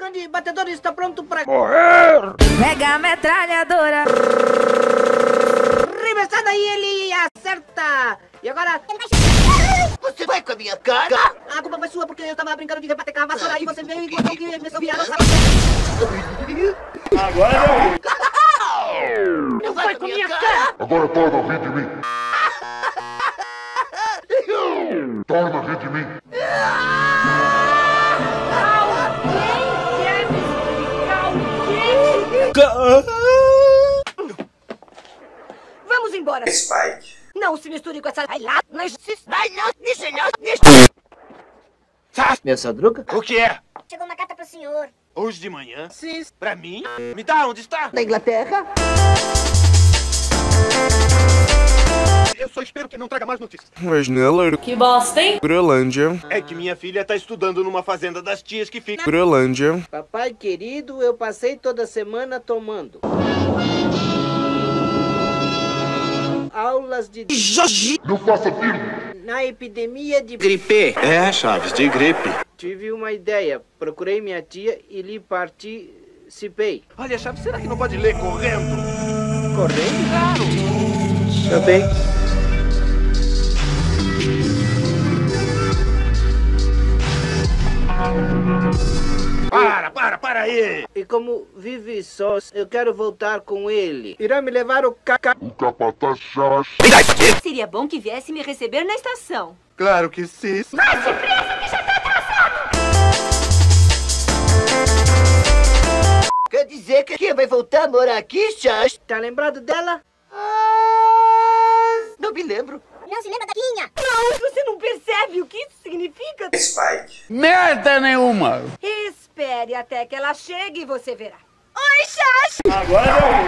grande batedor está pronto para morrer. Pega a metralhadora. Reversada e ele acerta. E agora... Você vai com a minha cara? A culpa foi sua porque eu estava brincando de rebater com a vassoura e você veio e contou que me virar. Agora Não vai com a minha cara? Agora torna rir de mim. Torna rir de mim. Vamos embora. Spike. Não se misture com essa... Vai lá. Minha sadruca? o que é? Chegou uma carta pro senhor. Hoje de manhã? Sim. Pra mim? Me dá, onde está? Da Inglaterra? Eu só espero que não traga mais notícias. Mas Neller, Que bosta, hein? Groenlândia, É que minha filha tá estudando numa fazenda das tias que fica... Groenlândia, Papai querido, eu passei toda semana tomando aulas de... Não faça aquilo. Na epidemia de... Gripe. É, Chaves, de gripe. Tive uma ideia. Procurei minha tia e lhe participei. Olha, Chaves, será que não pode ler correndo? Correndo? Claro. Tá bem. Para aí. E como vive só, eu quero voltar com ele. Irá me levar o caca... O capataz Chas. Seria bom que viesse me receber na estação. Claro que sim. Quer dizer que quem vai voltar a morar aqui, Chas? Tá lembrado dela? Não me lembro. Não se lembra da Quinha? Você não percebe o que isso significa? Spike. Merda nenhuma! Espere até que ela chegue e você verá. Oi, Chas! Agora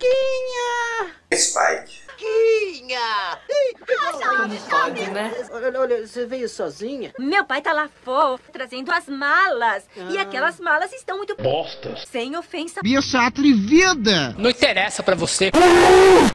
Spike. Quinha! Pode, né? Olha, você veio sozinha? Meu pai tá lá fora, trazendo as malas. E aquelas malas estão muito... Bostas. Sem ofensa. Não interessa pra você.